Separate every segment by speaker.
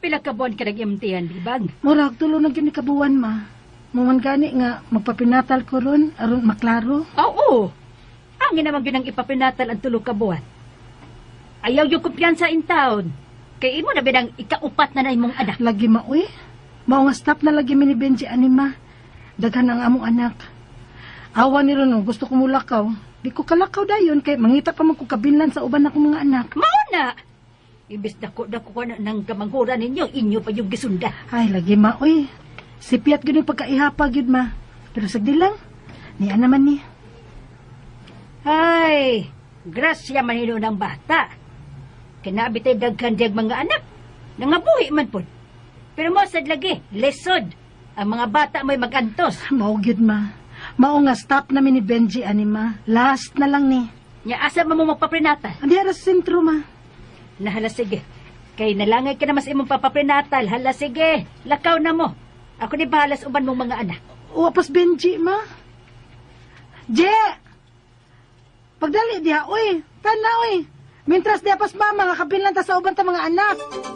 Speaker 1: Pila ka buwan ka nag-imtihan, Bibang?
Speaker 2: Murag tulo na gini kabuwan, ma. Muman gani nga magpapinatal ko ron aron maklaro.
Speaker 1: Oo. Angin naman yun ang ipapinatal ang tulo ka buwan. Ayaw yung kumpiyansa in town. Kay imo na binang ikaupat na imong anak.
Speaker 2: Lagi maoy. Mao nga stop na lagi mini Benji anima. Daghan ang among anak. Awa ni ron gusto ko mulakaw. Di ko kalakaw dayon kay mangita pa man ko kabinlan sa uban akong mga anak.
Speaker 1: Mao na. Imbes dako ko na nang kamanghuran ninyo, inyo pa yung gisunda.
Speaker 2: Ay lagi maoy. Sipiat gyud pagkaihapag gyud ma. Pero sagdi lang. Niya naman ni.
Speaker 1: Ay, grasya manino ng bata. Kinabitay daghan diag mga anak. Nangabuhi man po. Pero mo sad lagi, lesod. Ang mga bata mo'y magantos.
Speaker 2: Mao gyud ma. Mao nga stop namin ni Benji anima. Last na lang ni.
Speaker 1: Nya asa mo magpaprenatal?
Speaker 2: Andi ara sa sentro ma.
Speaker 1: Nahala sige. Kay nalangay ka na mas imong papaprenatal. Hala sige. Lakaw na mo. Ako ni bahalas uban mong mga anak.
Speaker 2: Wapas Benji ma. Je! Pagdali diha, uy. Tana, uy. Mintras diha pas mama, nga kabinlan ta sa uban ta mga anak.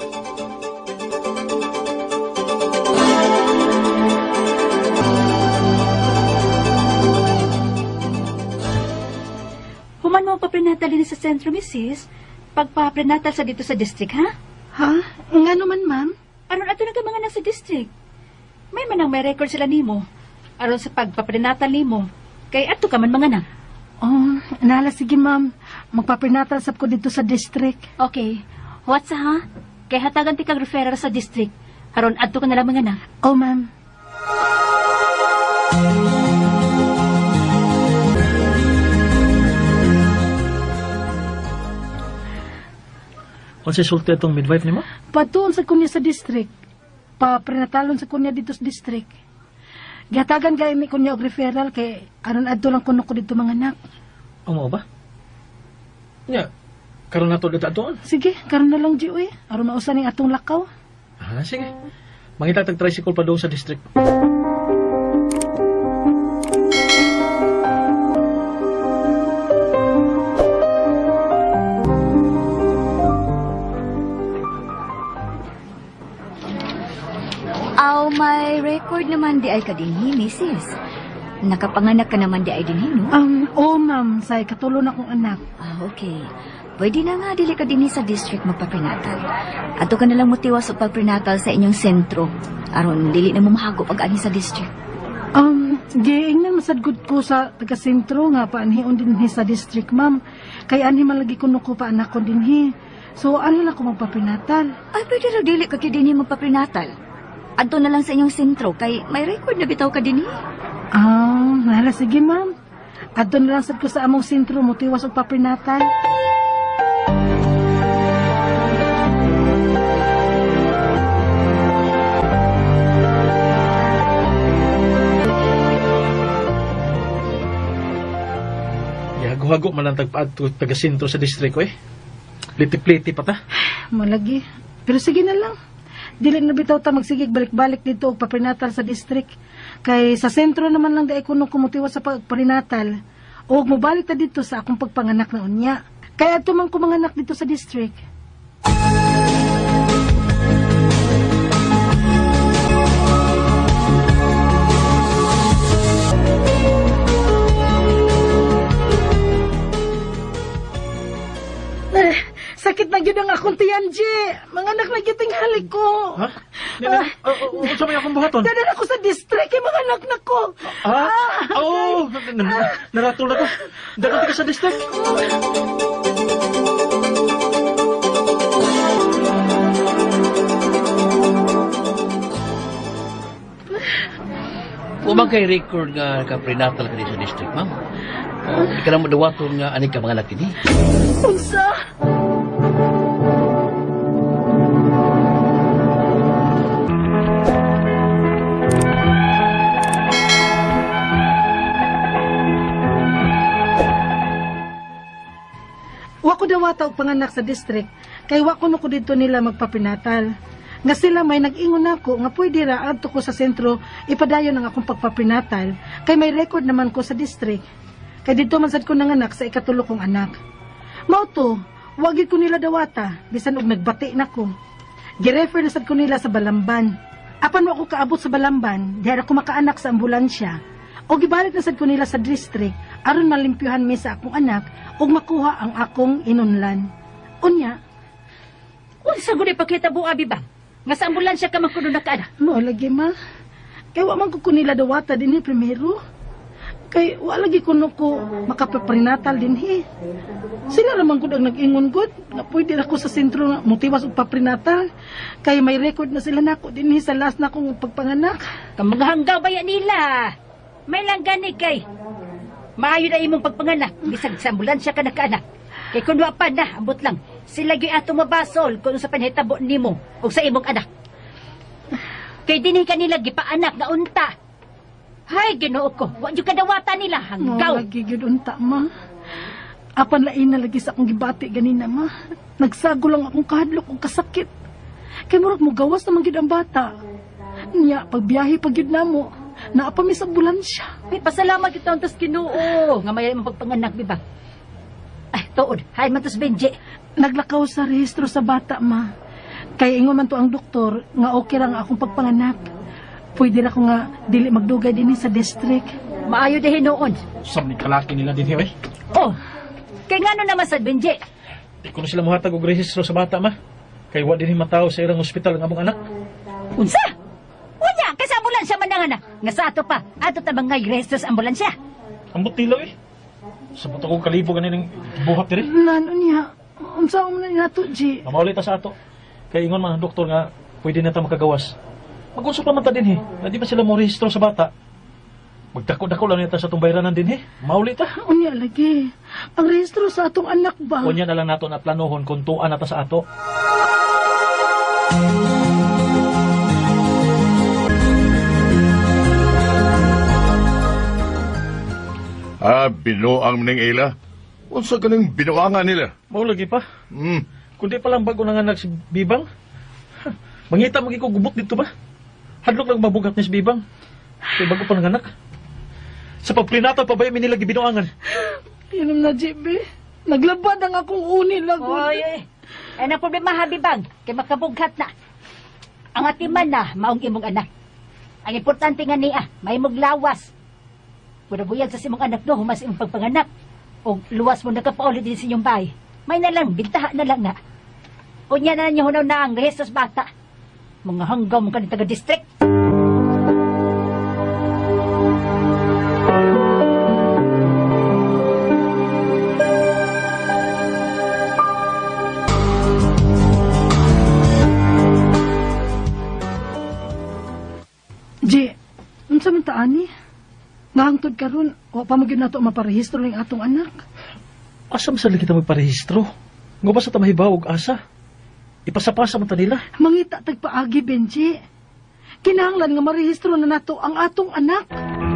Speaker 1: Human mo paprenatal din sa sentro, Mrs. Pagpaprenatal sa dito sa district, ha?
Speaker 2: Ha? Nga naman, ma'am?
Speaker 1: Aron ato na ka mga nasa district. May manang may record sila nimo. Aron sa pagpaprenatal nimo. Kay ato ka man mga na.
Speaker 2: Oh, nala sige, ma'am. Magpaprenatal sab ko dito sa district.
Speaker 1: Okay. What's ha? Kay hatagan ti kag referral sa district. Aron adto ka na lang mga na.
Speaker 2: Oh, ma'am.
Speaker 3: Ano si sulti itong midwife ni mo?
Speaker 2: Patuon sa kunya sa district. Paprenatalon sa kunya dito sa district. Gihatagan gaya mi kunya og referral kay aron adto lang kuno ko dito mga anak.
Speaker 3: Ano ba? Nya, karon na to dito atoon.
Speaker 2: Sige, karon na lang, Ji, uy. Aron mausa ning atong lakaw.
Speaker 3: Ah, sige. Mangita tag tricycle pa doon sa district.
Speaker 4: May record naman di ay kadinhi, Mrs. Nakapanganak ka naman di ay dinhi, no?
Speaker 2: Oo, ma'am. Say, katulo na kong anak.
Speaker 4: Ah, okay. Pwede na nga, dili ka dinhi sa district magpaprenatal. Ato ka nalang mutiwas sa pagprenatal sa inyong sentro. Aron, dili na mo mahago pag-ani sa district.
Speaker 2: Giingnan masadgod ko sa taga-sentro nga paanhion dinhi sa district, ma'am. Kay ani man lagi kuno ko pa anak ko dinhi. So, ano na ko magpaprenatal?
Speaker 4: Ay, pwede ra dili ka dinhi magpaprenatal. Adto na lang sa inyong sentro, kay may record na bitaw ka din
Speaker 2: Nala, sige, ma'am. Adto na lang sad ko sa among sentro, mutiwas og paprenatal.
Speaker 3: Hago-hago man ang taga-sentro sa distrito eh. Pliti-pliti pa ta.
Speaker 2: Malagi. Pero sige na lang. Dili na bitaw ta magsigig balik-balik dito og paprenatal sa district. Kay sa sentro naman lang dai kuno kumutiwas sa pagprenatal. Og mobalik ta dito sa akong pagpanganak na unya. Kaya adto man ko manganak dito sa district. Sakit na yun ang akong tiyan, G. Manganak na yun tinghalik ko.
Speaker 3: Ha? Sa may akong buhaton?
Speaker 2: Dadan ako sa district, mga anak na ko.
Speaker 3: Oo, naratol na ko. Dadan ka sa district.
Speaker 5: Umang kay record nga ka-prenatal ka sa district, ma'am. Di ka lang madawaton nga aning ka mga anak ini.
Speaker 2: Unsa? Wako dawata og panganak sa district, kay wako no ko dito nila magpapinatal. Nga sila may nag-ingon ako nga pwede ra adto ko sa sentro ipadayon ang akong pagpapinatal, kay may record naman ko sa district. Kay dito man sad ko nanganak sa ikatulo kong anak. Mao to, wag gid ko nila dawata bisan og nagbati nako. Girefer na sad ko nila sa Balamban. Apan mo ako kaabot sa Balamban, diha ako makaanak sa ambulansya. O gibalik na sad ko nila sa district aron malimpyuhan mi sa akong anak ug makuha ang akong inunlan. Unya,
Speaker 1: Unsa gud ipakita buo abi ba? Nga sa ambulansya ka man kuno nakaana.
Speaker 2: mo lagi ma. Kay wa man ko nila dawata dinhi primero. Kay wa lagi kuno ko makapaprinatal dinhi. Sila naman gud ang nag-ingon gud nga pwede ako sa sentro nga motiwas og paprinatal. Kay may record na sila nako dinhi sa last na akong pagpanganak.
Speaker 1: Kang mga hanggaw ba yan nila? May lang gani kay. Maayo na imong pagpanganak. Bisag sa ambulansya ka nakaanak. Kay kung wa pa na, ambot lang. Sila gyud ato mabasol kung sa panhitabo nimo o sa imong anak. Kay dinhi kanila gipaanak nga unta. Hay, Ginoo ko. Wa gyud kadawata nila
Speaker 2: Mo
Speaker 1: hanggaw.
Speaker 2: lagi gud unta ma. Apan lain na lagi sa akong gibati ganina ma. Nagsago lang akong kahadlok ug kasakit. Kay murag mo gawas naman gid ang bata. Nya pagbiyahe pag gyud namo, naa pa mi sa ambulansya.
Speaker 1: Ay, pasalamat kita untas Ginoo nga may imong pagpanganak biba. Ay, tuod. Hay man tos Benji.
Speaker 2: Naglakaw sa rehistro sa bata ma. Kay ingon man to ang doktor nga okay ra nga akong pagpanganak. Pwede ra ko nga dili magdugay dinhi sa district.
Speaker 1: Maayo dihin noon.
Speaker 3: Sam ni kalaki nila din eh.
Speaker 1: Oh, kay ngano naman sa Benji?
Speaker 3: Di ko na sila muhatag og rehistro sa bata ma. Kay wa din mataw sa ilang ospital ang among anak.
Speaker 1: Unsa? Unya, kay sa ambulansya man nga nga sa ato pa. Ato ta bang ngay rehistro sa ambulansya?
Speaker 3: Ang butilaw eh. Sabot akong kalibo ganin buhat diri.
Speaker 2: Nan unya, unsa man na nato G?
Speaker 3: Mamaulit ta sa ato. Kay ingon man ang doktor nga pwede na ta makagawas. Mag-usap pa man ta din na di ba sila mo rehistro sa bata? Magdako-dako lang nita sa tumbayranan din Maulit ta.
Speaker 2: Unya lagi. Ang rehistro sa atong anak ba?
Speaker 3: Unya na lang nato na planohon kung tuan na ta sa ato.
Speaker 6: Binuang ning ila. Unsa ganing binuangan nila?
Speaker 3: Maulagi pa.
Speaker 6: Hmm.
Speaker 3: Kundi pa lang bago nanganak si Bibang. Mangita ko gubot dito ba? Hadlok lang mabugat ni si Bibang. Kaya bago pa nanganak. Sa pagplinata pa ba yung nila gibinuangan?
Speaker 2: Inom na GB. Naglabad ang akong uni lagod.
Speaker 1: Oy, oy. Ay, na problema habibang. Kay makabughat na. Ang atiman na, maong imong anak. Ang importante nga niya, may maglawas. Purabuyag sa simong anak do, humas imong pagpanganak. O luwas mo nagkapaulit din sa inyong bahay. May na lang, bintaha na lang na. Unya na niyo hunaw na ang rehistros bata. Mga hanggaw mo ka ng taga-district.
Speaker 2: G, unsa man ta ani? Nahangtod karon, wa pa mo gyud nato maparehistro ning atong anak.
Speaker 3: Asam sa kita magparehistro? Nga ba sa tamahibaw og asa? Ipasapasa man ta nila.
Speaker 2: Mangita tagpaagi Benji. Kinahanglan nga marehistro na nato ang atong anak.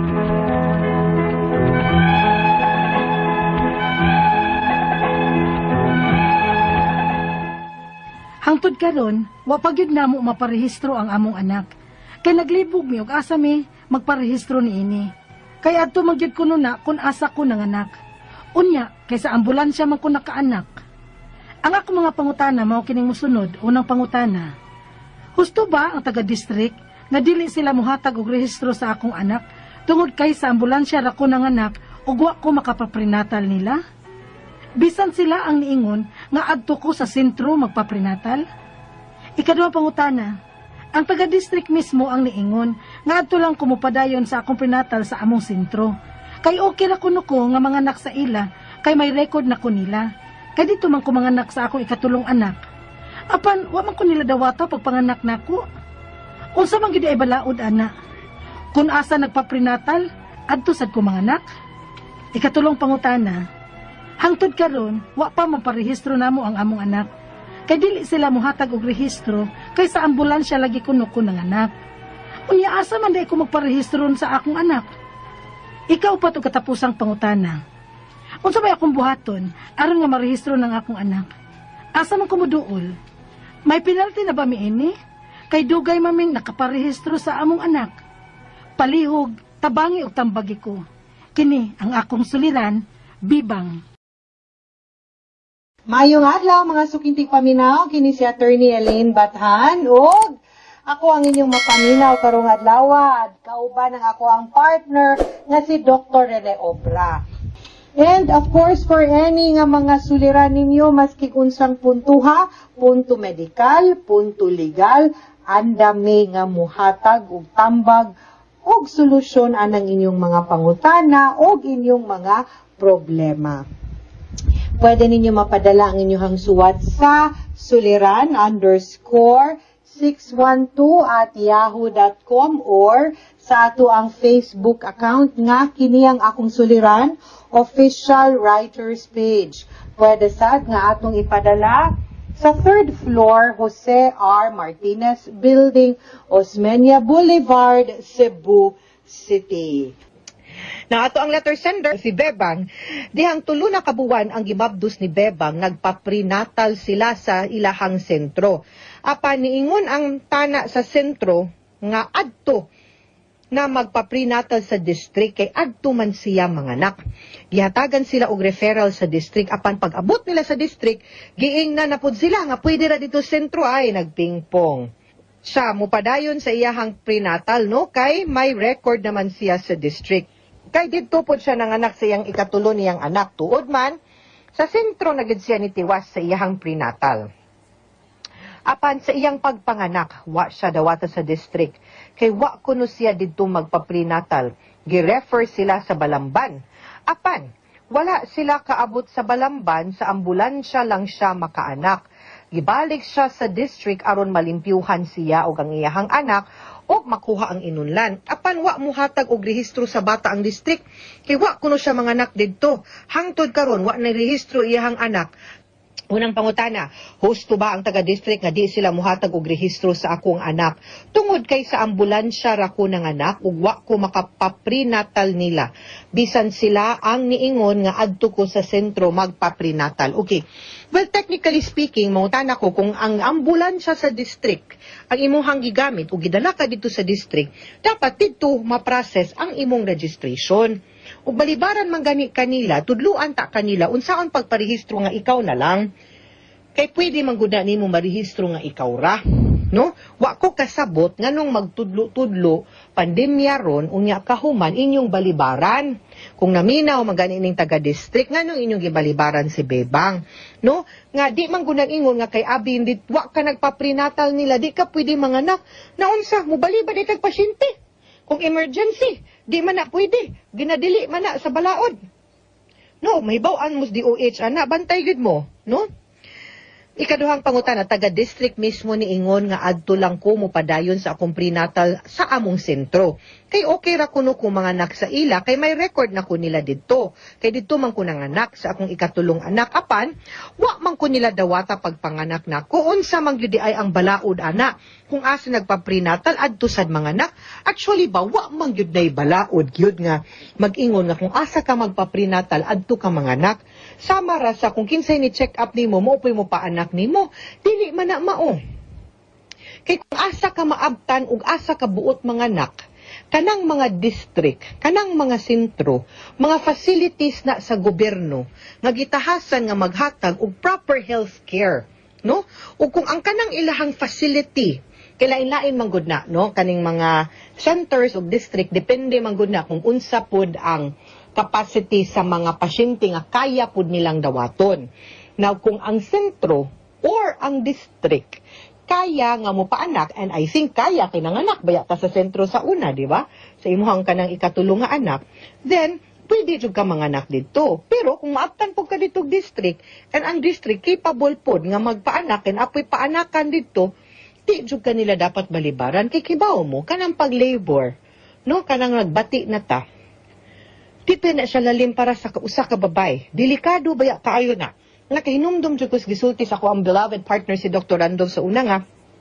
Speaker 2: Hangtod karon, wa pa gyud namo maparehistro ang among anak. Kay naglibog mi og asa mi magparehistro niini. Kay adto man gyud kuno na kun asa ko nanganak. Unya, kaysa ambulansya man ko nakaanak. Ang ako mga pangutana mao kining mosunod. Unang pangutana. Husto ba ang taga-district nga dili sila mohatag og rehistro sa akong anak tungod kay sa ambulansya ra ko nanganak ug wa ko makapaprenatal nila? Bisan sila ang niingon nga adto ko sa sentro magpaprenatal? Ikaduhang pangutana. Ang taga-district mismo ang niingon nga adto lang kumupadayon sa akong prenatal sa among sentro. Kay okay ra kuno ko nga manganak sa ila, kay may record na ko nila. Kay dito man ko manganak sa akong ikatulong anak. Apan, wa man ko nila dawata pag panganak nako. Unsa man gid ay balaod ana? Kung asa nagpaprenatal, adto sad ko manganak. Ikatulong pangutana. Hangtod karon, wa pa maparehistro namo ang among anak. Kay dili sila mohatag og rehistro kay sa ambulansya lagi kuno ko nanganak. Unya asa man day ko magparehistro sa akong anak? Ikaw pa to katapusang pangutana. Unsa may akong buhaton aron nga marehistro ng akong anak? Asa man ko moduol? May penalty na ba miini? Kay dugay maming nakaparehistro sa among anak. Palihog, tabangi og tambagi ko. Kini ang akong suliran, Bibang.
Speaker 7: Mayong adlaw mga sukintig paminaw, kini si Attorney Elaine Bathan ug ako ang inyong mapaminaw karong adlaw at kauban ang ako ang partner nga si Dr. Rene Obra. And of course for any nga mga suliran ninyo maski unsang puntuha, punto medikal, punto legal, andami nga muhatag og tambag og solusyon anang inyong mga pangutana og inyong mga problema. Pwede ninyo mapadala ang inyong suwat sa suliran_612@yahoo.com or sa ato ang Facebook account nga kini ang akong suliran official writers page. Pwede sad nga atong ipadala sa 3rd floor Jose R. Martinez Building, Osmeña Boulevard, Cebu City. Na ato ang letter sender si Bebang, dihang tulo na kabuwan ang gimabdus ni Bebang, nagpa-prenatal sila sa ilahang sentro. Apan niingon ang tana sa sentro nga adto na magpa-prenatal sa district kay adto man siya manganak. Gihatagan sila og referral sa district, apan pag-abot nila sa district, giing na napud sila nga pwede ra dito sentro ay nagpingpong. Siya mupadayon sa iyahang prenatal no kay may record naman siya sa district. Kay dito po siya nanganak sa iyang ikatulo niyang anak. Tuod man, sa sentro na gid siya nitiwas sa iyang prenatal. Apan sa iyang pagpanganak, wa siya dawata sa district. Kay wa kuno siya dito magpa-prenatal. Gi-refer sila sa Balamban. Apan, wala sila kaabot sa Balamban, sa ambulansya lang siya makaanak. Gibalik siya sa district aron malimpyuhan siya o ang iyahang anak o makuha ang inunlan. Apan wa muhatag og rehistro sa bata ang district kay wa kuno siya manganak didto. Hangtod karon wa na rehistro iyahang anak. Unang pangutana, husto ba ang taga-district nga di sila muhatag og rehistro sa akong anak? Tungod kay sa ambulansya ra ko ng anak ug wa ko makapaprenatal nila. Bisan sila ang niingon nga adto ko sa sentro magpaprenatal. Okay. Well, technically speaking, mangutana ko kung ang ambulansya sa district ang imong gigamit o gidala ka dito sa district, dapat dito ma-process ang imong registration. Ug balibaran man gani kanila, tudluan ta kanila unsaon pagparehistro nga ikaw na lang. Kay pwede man gud nimo marehistro nga ikaw ra, no? Wa ko kasabot nganong magtudlo-tudlo pandemya ron unya kahuman inyong balibaran. Kung naminaw magani ning taga-district nganong inyong gibalibaran si Bebang, no? Nga di man gud ingon nga kay abi hindi wa ka nagpa-prenatal nila, di ka pwede manganak. Naunsa mo bali ba ditag pasyente? Kung emergency, di man na pwede. Ginadili man na sa balaod. No, may bawaan mo sa DOH, ana, bantay gid mo, no? Ikaduhang pangutana, taga-district mismo ni ingon nga adto lang ko mo padayon sa akong prenatal sa among sentro. Kay okay ra kuno ko manganak sa ila, kay may record na ko nila didto. Kay didto man ko nanganak sa akong ikatulong anak. Apan, wa man ko nila dawata pagpanganak na. Kung unsa man gyud ay ang balaod ana, kung asa nagpa-prenatal adto sad manganak, actually ba wa man gyud nay balaod gyud nga mag-ingon nga kung asa ka magpa-prenatal adto ka manganak. Sama ra sa kung kinsay ni check up nimo mo upoy mo paanak nimo, dili man na mao. Kay kung asa ka maabtan ug asa ka buot manganak, kanang mga district, kanang mga sentro, mga facilities na sa gobyerno nga gitahasan nga maghatag og proper health care, no? Ug kung ang kanang ilahang facility kailain-lain man gud na, no? Kaning mga centers of district depende man gud na kung unsa pud ang capacity sa mga pasyente nga kaya pud nilang dawaton. Now kung ang sentro or ang district kaya nga mo paanak, and I think kaya kinanganak baya ta sa sentro sa una, di ba? Sa imuhang kanang ikatulong nga anak, then pwede jud ka manganak dito. Pero kung maabtan po ka dito district, and ang district capable pod nga magpaanak and apoy paanakan dito, di jud kanila dapat balibaran kay kibaw mo kanang pag-labor, no? Kanang nagbati na ta. Di na siya lalim para sa usa ka babay. Delikado baya kaayo na. Nakahinumdum jud ko gisulti sa ako ang beloved partner si Dr. Randolph sa una nga,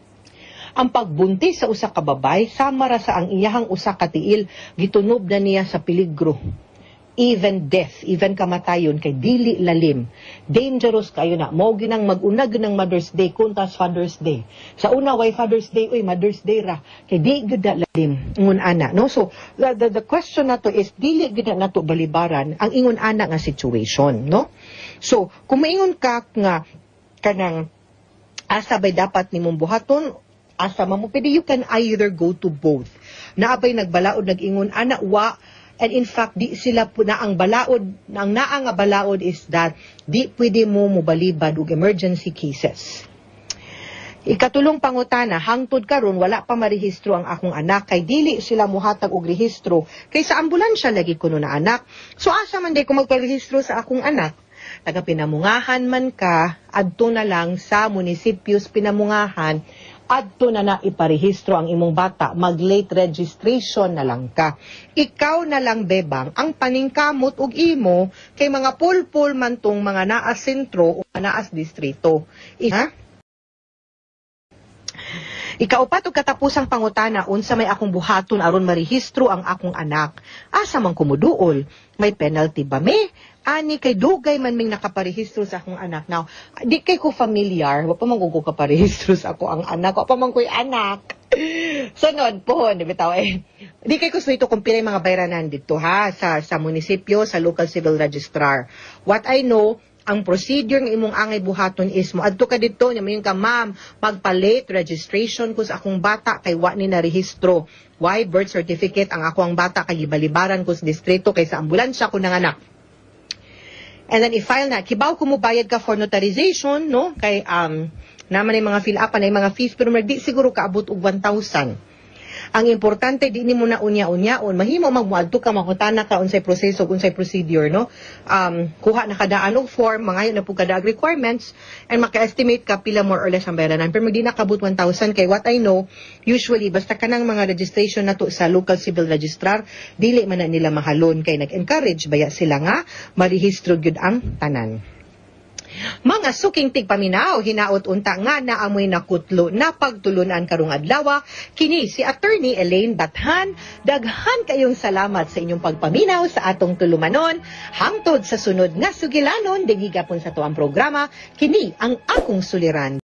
Speaker 7: ang pagbuntis sa usa ka babay sama ra sa ang iyahang usa ka tiil, gitunob na niya sa peligro. Even death, even kamatayon kay dili lalim. Dangerous kayo na. Mao ginang mag-unag ng Mother's Day kuntas Father's Day. Sa una way Father's Day, uy Mother's Day ra. Kay di gud lalim ingon ana, no? So the question nato is dili gid nato balibaran ang ingon ana nga situation, no?
Speaker 8: So, kung maingon ka nga kanang asa bay dapat nimong buhaton, asa mo pwede, you can either go to both. Naabay nagbalaod nag-ingon ana wa, and in fact di sila po na ang balaod, ang naa nga balaod is that di pwede mo mobalibad og emergency cases. Ikatulong pangutana, hangtod karon wala pa marehistro ang akong anak kay dili sila muhatag og rehistro kay sa ambulansya lagi kuno na anak. So asa man day ko magparehistro sa akong anak? Taga pinamungahan man ka, adto na lang sa munisipyos pinamungahan, adto na iparehistro ang imong bata, mag-late registration na lang ka. Ikaw na lang, bebang, ang paningkamot og imo kay mga pulpul man tong mga naas sentro o naas distrito. Ikaupat og katapusang pangutana, unsa may akong buhaton aron marehistro ang akong anak? Asa man kumuduol? May penalty ba me? Ani kay dugay man ming nakaparehistro sa akong anak. Now, di kay ko familiar, wa pa man ko kaparehistro sa ako ang anak, wa pa man ko'y anak. Sunod po, di bitaw di kay ko suito kung pilay mga bayranan dito ha, sa munisipyo, sa local civil registrar. What I know, ang procedure ng imong angay buhaton is mo adto ka dito nya mayon ka, ma'am, magpa-late registration ko sa akong bata kay wa ni na rehistro. Why? Birth certificate ang ako ang bata kay gibalibaran ko sa distrito kay sa ambulansya ko nanganak. And then i-file na, kibaw ko mo bayad ka for notarization, no? Kay naman ay mga fill-upan ay mga fees pero di siguro kaabot og 1,000. Ang importante di nimo na unya-unyaon, mahimo magmuadto ka makutana ka unsay proseso, unsay procedure, no? Kuha na kadaan og form, mangayo na pud kada requirements and maka-estimate ka pila more or less ang bayaran. Pero di nakabot 1,000 kay what I know, usually basta kanang mga registration nato sa local civil registrar, dili man na nila mahalon kay nag-encourage baya sila nga marehistro gyud ang tanan. Mga suking tigpaminaw, hinaot unta nga naamoy nakutlo na pagtulunan karong adlaw. Kini si Attorney Elaine Bathan. Daghan kayong salamat sa inyong pagpaminaw sa atong tulumanon. Hangtod sa sunod nga sugilanon, digigapon sa tuang programa, kini ang akong suliran.